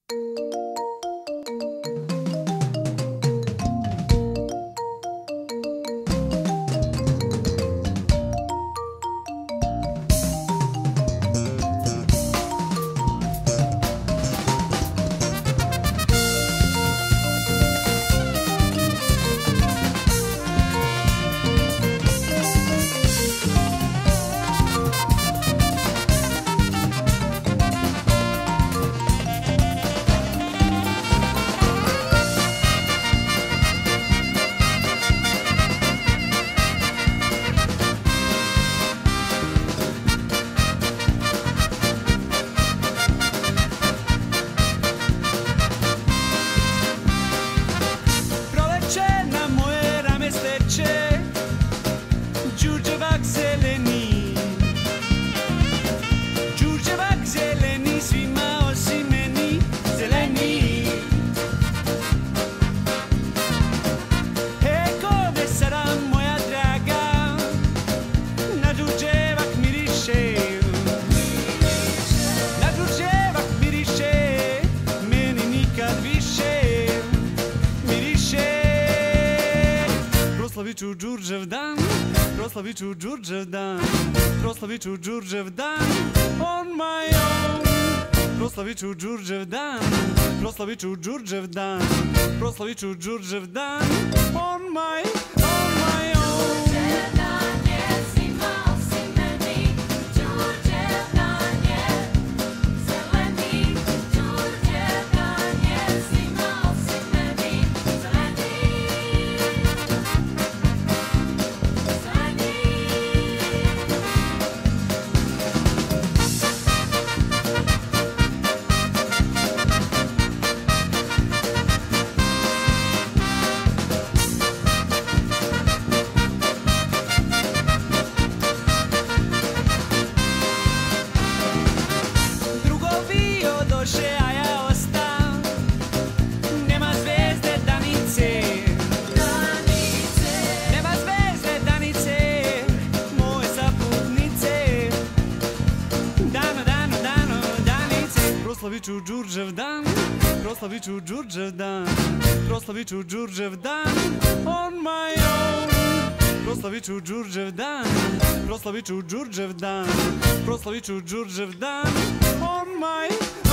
Proslaviću Đurđev dan, proslaviću Đurđev dan, proslaviću Đurđev dan, on my own. Proslaviću Đurđev dan, proslaviću Đurđev dan, proslaviću Đurđev dan, on my own. A ja ostam, nema zvezde Danice, nema zvezde Danice, moje saputnice, dano Danice. Proslaviću Đurđev dan, proslaviću Đurđev dan, proslaviću Đurđev dan, on my own. Proslaviću Đurđev dan, proslaviću Đurđev dan, proslaviću Đurđev dan, on my own.